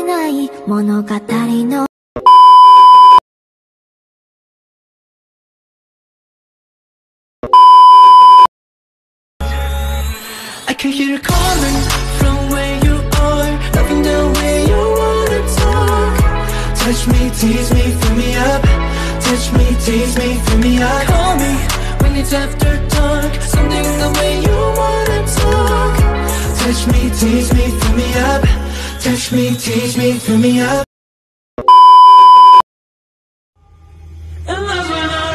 ない物語の I can hear you calling from where you are, loving the way you wanna talk. Touch me, tease me, fill me up. Touch me, tease me, fill me up. Call me when it's after dark, something the way you wanna talk. Touch me, tease me, fill me up. Touch me, tease me, fill me up. And that's when I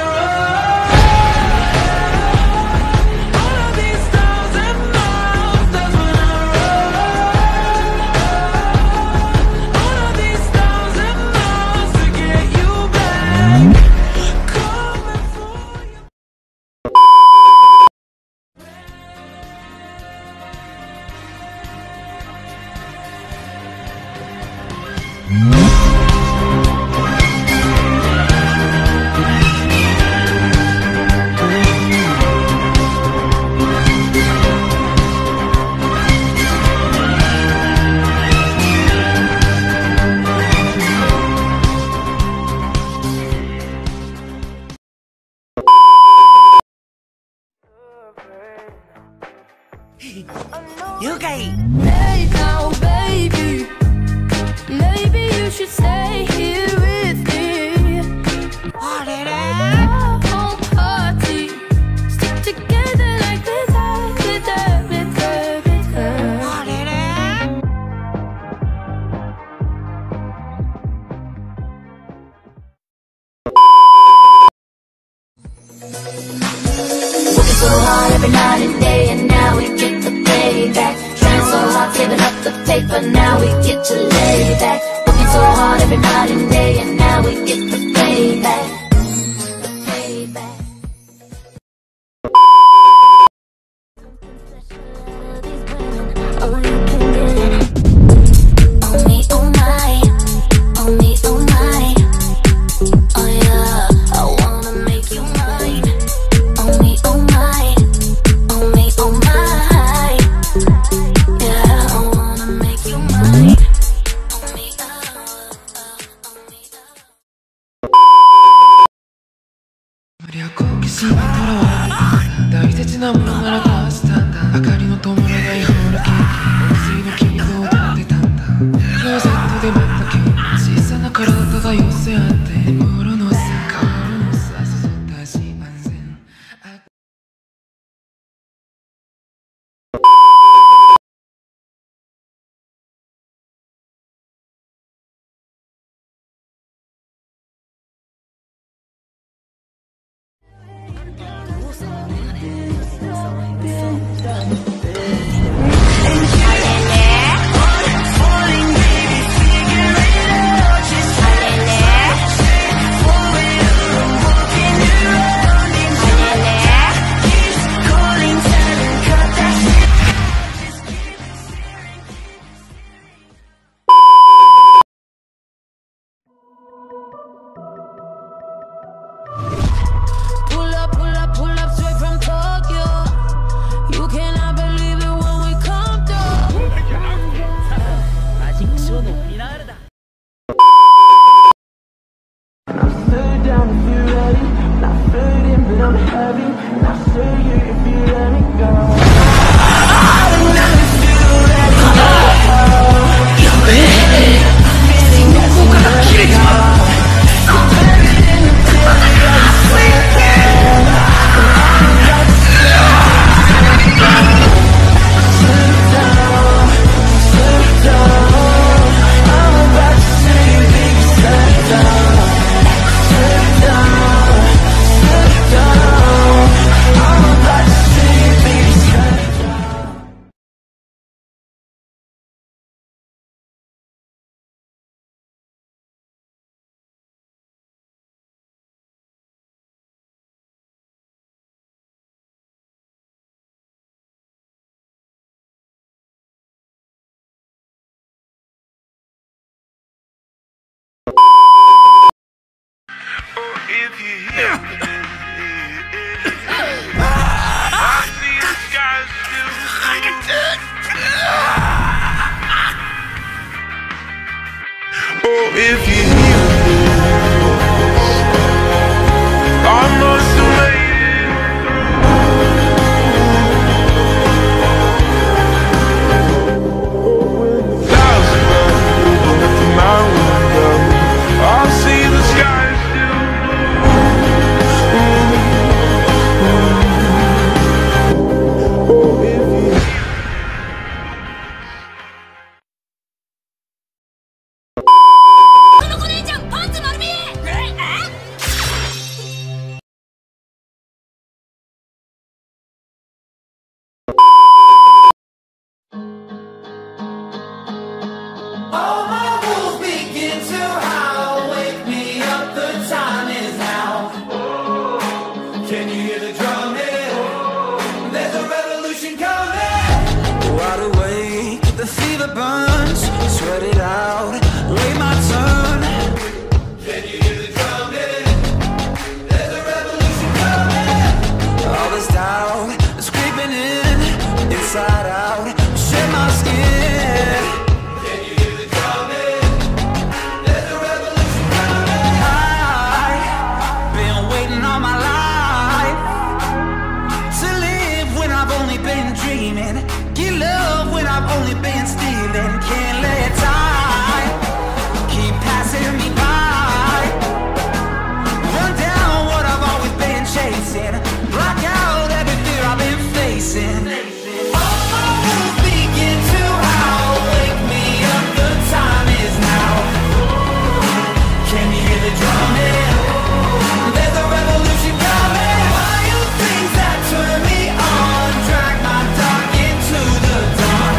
You guys. Hey now, baby, maybe you should stay here with me. Our home party, stick together like this. Working so hard every night and day, and now we get the payback. Trying so hard, saving up the paper, now we get to lay back. Working so hard every night and day, and now we get the payback. The payback. Oh, you can get it. On me, oh my. On me, oh my. Oh yeah, I wanna make you mine. On me, oh my. On me, oh my. Yeah, I wanna make you mine. On me, on me, 우리 호기심 돌아와. 大切なものならどうしたんだ。明かりの灯らないホールケーキ。水の君と踊ってたんだ。クローゼットで待った今日。小さな体が寄せ合って。眠るのさ、変わるのさ、誘ったし安全。 Pull up straight from Tokyo. You cannot believe it when we come through. 아직 시원은 미나르다. Slow down if you're ready. Not floating, but I'm heavy. And I'll show you if you let me go. If you hear me, I see the sky still blue. Oh, if you hear this, I must have made it. Thousand miles from my window, I'll see the sky still blue. Oh, if you All my wolves begin to howl. Wake me up, the time is now. Can you hear the drum hit? There's a revolution coming. Wide awake, the fever burns. Sweat it out, wait my turn. Can you hear the drum hit? There's a revolution coming. All this doubt is creeping in, inside out, shed my skin. Get love when I've only been stealing. Can't let time keep passing me by. Run down what I've always been chasing. Block out every fear I've been facing. All my wolves begin to howl. Wake me up, the time is now. Can you hear the drum hit? There's a revolution coming. Wild things that turn me on, drag my dark into the dawn.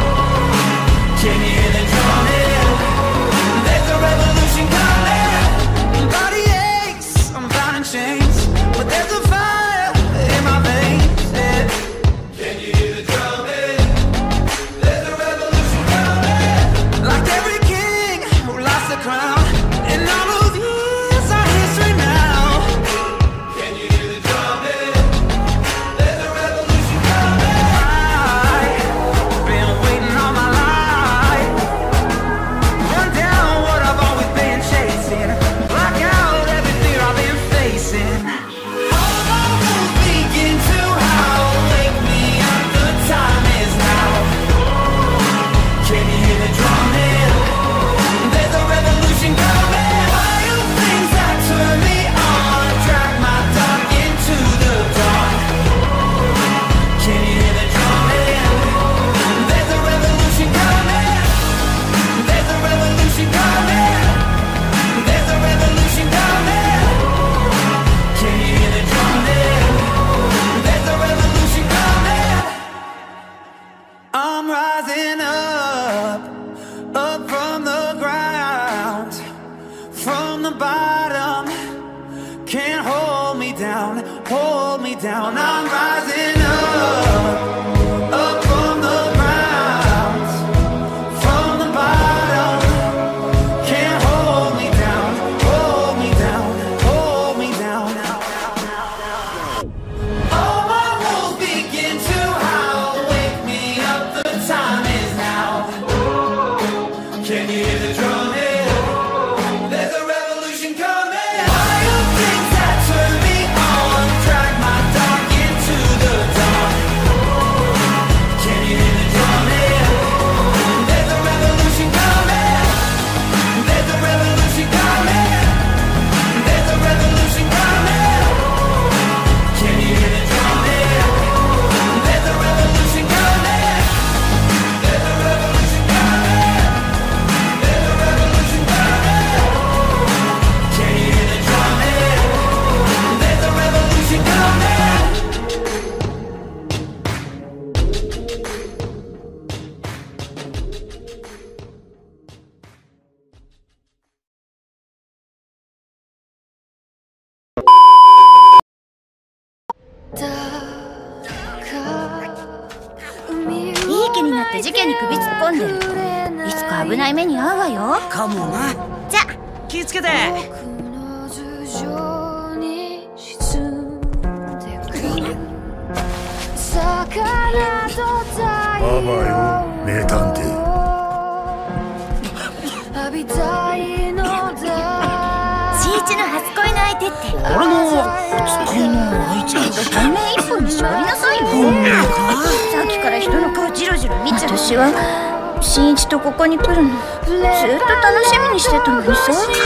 Can you hear the drum hit? There's a revolution coming. Body aches, I'm bound in chains, but there's a fire in my veins. Yeah. Can you hear the drum hit? There's a revolution coming. Like every king who lost the crown, and all of these are history now. Can you hear the drum hit? There's a revolution coming. I've been waiting all my life. Run down what I've always been chasing. Block out every fear I've been facing. All my wolves begin to howl. Wake me up, the time is now. Can you hear the drum hit? There's a revolution coming. Wild things that turn me on, drag my dark into the dawn. Can you hear the drum hit? There's a revolution coming. There's a revolution coming. There's a revolution coming. Can you hear the drum hit? There's a revolution coming. I'm rising up from the ground, from the bottom. Can't hold me down, hold me down. I'm rising up from the ground, from the bottom. Can't hold me down, hold me down, hold me down. All my wolves begin to howl. Wake me up, the time is now. Can you hear the drum hit? There's a revolution coming. Wild things that turn me on, drag my dark into the dawn. Can you hear the drum hit? There's a revolution coming. There's a revolution coming. There's a revolution coming. Can you hear the drum hit? There's a revolution coming. There's a revolution coming. There's a revolution coming. Can you hear the drum hit? There's a revolution coming. いい気になって事件に首突っ込んでる。いつか危ない目に遭うわよ。 かもな。 じゃ気をつけて。 ババよ、名探偵。 浴びたいのだ。 しーちの初恋の相手って俺の初恋の相手。 本命一本に絞りなさいよ。さっきから人の顔ジロジロ見ちゃう。私はしんいちとここに来るのずっと楽しみにしてたのにさ。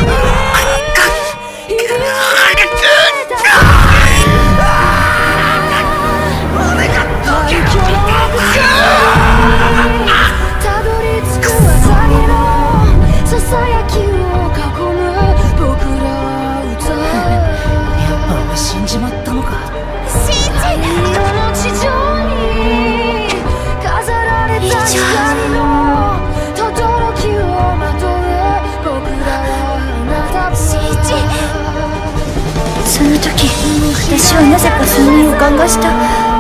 たどり着く朝日のささやきを囲む僕らは歌う。 やっぱ俺死んじまったのか。 しんいち灰色の地上に飾られた光の轟きをまとう僕らは花束。 しんいち、その時私はなぜかそんな予感がした。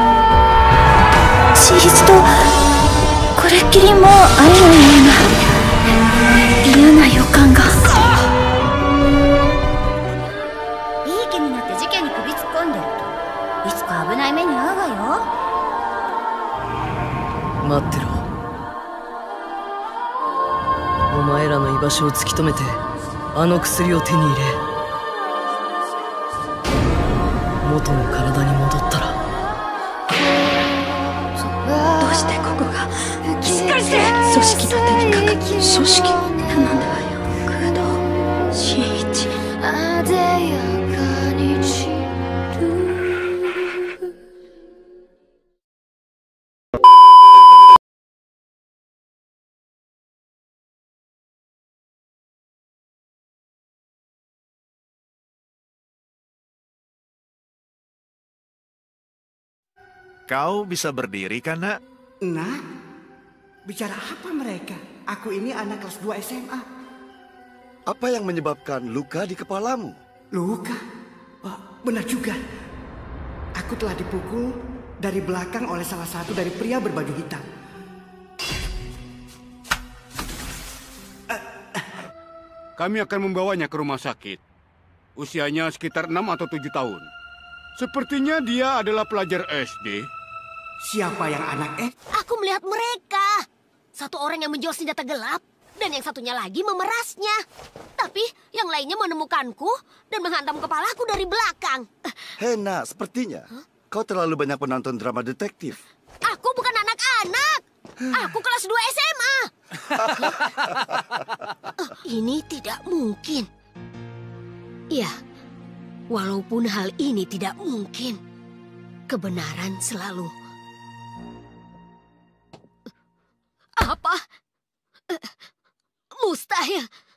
しんいちとこれっきりもう会えないような嫌な予感が。いい気になって事件に首突っ込んでるといつか危ない目に遭うわよ。 待ってろ。お前らの居場所を突き止めてあの薬を手に入れ、元の体に戻ったら。 どうしてここがしっかりして。組織の手にかかる。組織頼んだわよ工藤新一。あでやかに散る。 Kau bisa berdiri kan, Nak? Nak, bicara apa mereka? Aku ini anak kelas 2 SMA. Apa yang menyebabkan luka di kepalamu? Luka? Oh, benar juga. Aku telah dipukul dari belakang oleh salah satu dari pria berbaju hitam. Kami akan membawanya ke rumah sakit. Usianya sekitar 6 atau 7 tahun. Sepertinya dia adalah pelajar SD. Siapa yang anak Aku melihat mereka. Satu orang yang menjual senjata gelap dan yang satunya lagi memerasnya. Tapi yang lainnya menemukanku dan menghantam kepalaku dari belakang. Hena, sepertinya kau terlalu banyak menonton drama detektif. Aku bukan anak-anak. Aku kelas 2 SMA. Ini tidak mungkin. Ya, walaupun hal ini tidak mungkin, kebenaran selalu. Apa? Mustahil.